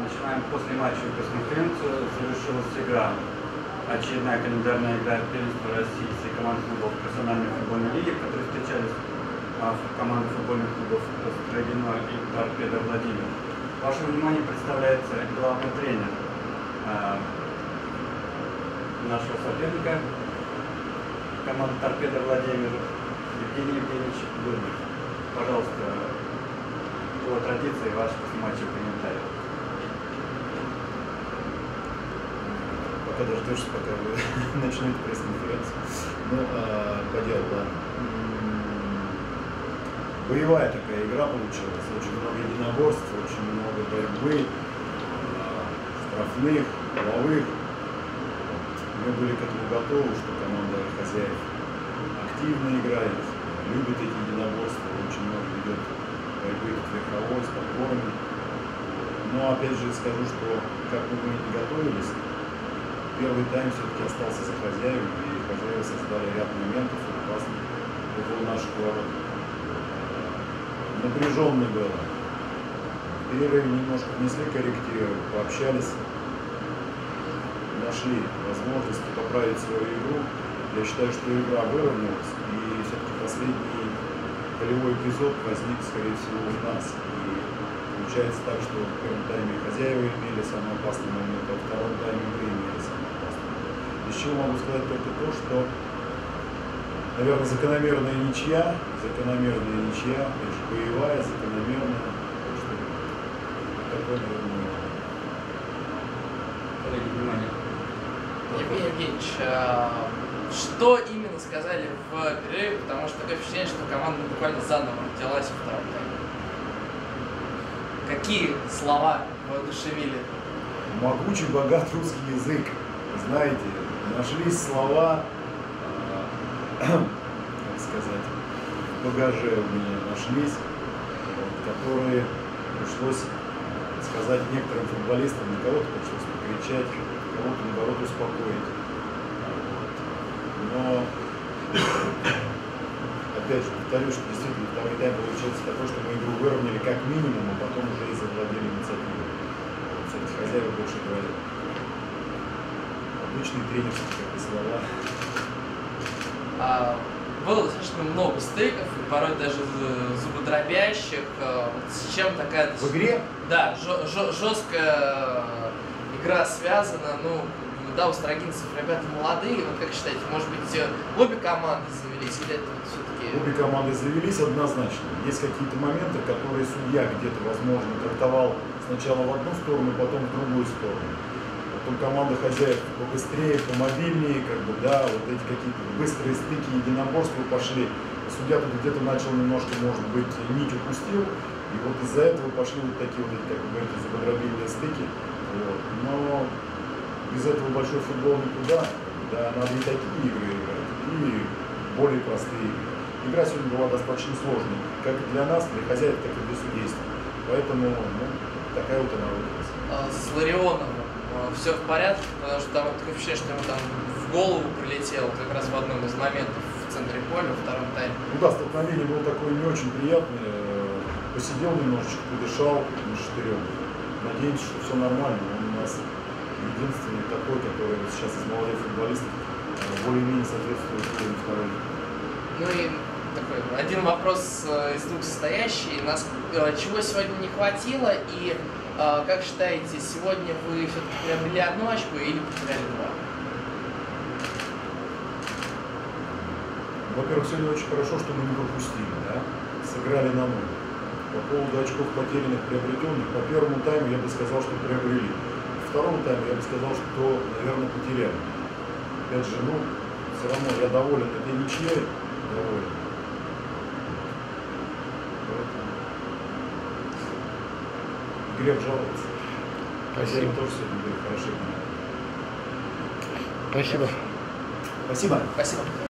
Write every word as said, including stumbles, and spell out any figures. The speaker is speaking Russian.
Начинаем после матча пресс-конференцию. Завершилась игра. Очередная календарная игра первенства России среди команд клубов профессиональной футбольной лиги, в которой встречались а, команды футбольных клубов Строгино и Торпедо Владимир. Вашему вниманию представляется главный тренер а, нашего соперника, команды Торпедо Владимир, Евгений Евгеньевич Дурник. Пожалуйста, по традиции ваш послематчевый комментарий. Пока дождешься, пока вы начнете пресс-конференцию. Ну, а, по делу, да. Боевая такая игра получилась. Очень много единоборств, очень много борьбы, штрафных, половых. Мы были к этому готовы, что команда хозяев активно играет, любит эти единоборства, очень много ведет борьбы верховой, с подборами. Но опять же скажу, что как бы мы ни готовились, первый тайм все-таки остался за хозяевами, и хозяева создали ряд моментов опасных около наших ворот. Напряженно было. В перерыве немножко внесли коррективы, пообщались, нашли возможности поправить свою игру. Я считаю, что игра выровнялась, и все-таки последний голевой эпизод возник, скорее всего, у нас. И получается так, что в первом тайме хозяева имели самый опасный момент, а во втором тайме мы имели самый опасный момент. Из чего могу сказать только то, что, наверное, закономерная ничья, закономерная ничья, опять же, боевая, закономерная. Так что такое, наверное, коллеги, внимание. Евгений Евгеньевич, что именно сказали в перерыве, потому что такое впечатление, что команда буквально заново родилась во втором тайме. Какие слова воодушевили? Могучий, богат русский язык. Знаете, нашлись слова, э, как сказать, в багаже у меня нашлись, вот, которые пришлось сказать некоторым футболистам, на кого-то пришлось покричать, кого-то, наоборот, успокоить. Но, опять же, повторю, что действительно второй тайм получился такой, что мы игру выровняли как минимум, а потом уже и завладели инициативой. Все-таки хозяева больше играли. Обычные тренерские, как бы, слова. А, было достаточно много стыков, и порой даже зубодробящих. С чем такая... В игре? Да, жесткая игра связана. Ну, да, у строгинцев ребята молодые. Вот как считаете, может быть, обе команды завелись, или это все-таки... Обе команды завелись однозначно. Есть какие-то моменты, которые судья где-то, возможно, трактовал сначала в одну сторону, потом в другую сторону. Потом команда хозяев побыстрее, помобильнее, как бы, да, вот эти какие-то быстрые стыки, единоборства пошли. Судья тут где-то начал немножко, может быть, нить упустил, и вот из-за этого пошли вот такие вот, как вы говорите, зубодробильные стыки. Вот. Но без этого большой футбол никуда, да, надо и такие игры играть, и более простые игры. Игра сегодня была достаточно сложной, как и для нас, для хозяев, так и для судейства. Поэтому, ну, такая вот она выбралась. С Ларионовым все в порядке, потому что там такое впечатление, что ему там в голову прилетело как раз в одном из моментов в центре поля, во втором тайме. Ну да, столкновение было такое не очень приятное. Посидел немножечко, подышал на штырем. Надеемся, что все нормально. Он у нас единственный такой, который сейчас из молодых футболистов более-менее соответствует уровню второй. Ну и такой один вопрос из двух состоящий. Нас, чего сегодня не хватило, и как считаете, сегодня вы все-таки приобрели одну очку или потеряли два? Во-первых, сегодня очень хорошо, что мы не пропустили, да? Сыграли на ноль. По поводу очков потерянных, приобретенных, по первому тайму я бы сказал, что приобрели. По второму тайму я бы сказал, что, наверное, потеряли. Опять же, ну, все равно я доволен этой ничьей, доволен. Поэтому игре обжалуется. Спасибо. Тоже сегодня были хорошие. Спасибо. Спасибо. Спасибо.